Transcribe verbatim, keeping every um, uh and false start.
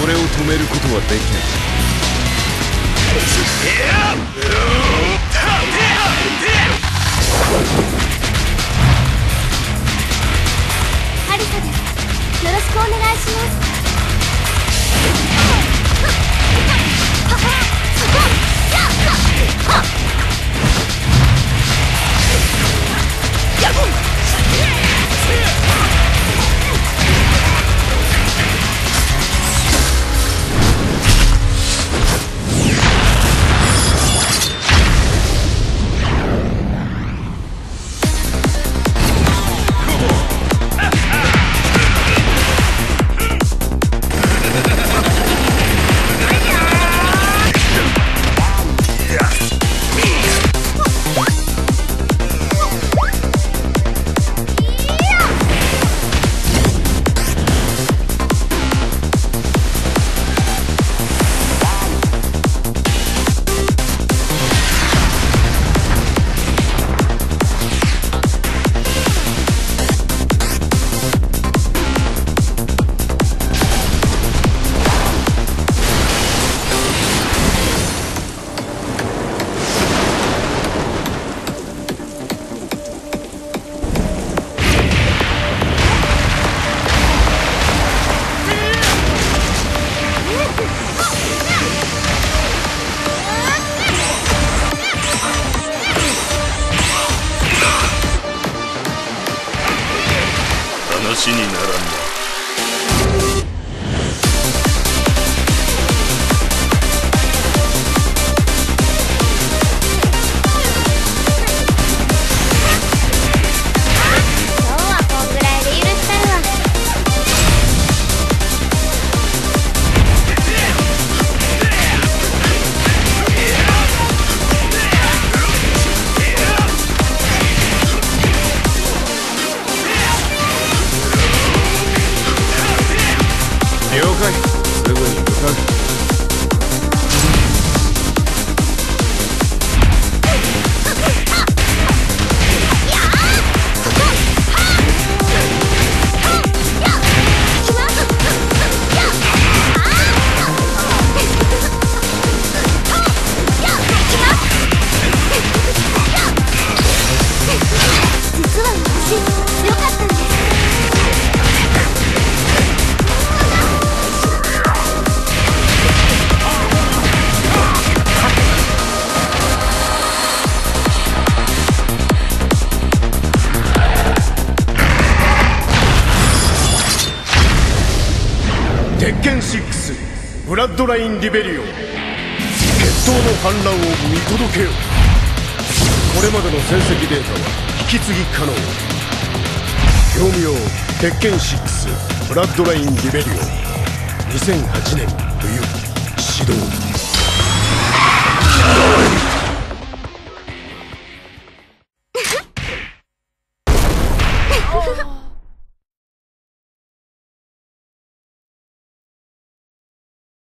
それを止めることはできない。 ハリサです。よろしくお願いします。 話にならんな。了解。すぐに向かう。 実は私強かったんです。 鉄拳シックスブラッドラインリベリオン、決闘の反乱を見届けよ。これまでの戦績データは引き継ぎ可能。業務用鉄拳シックスブラッドラインリベリオン、にせんはちねん冬始動。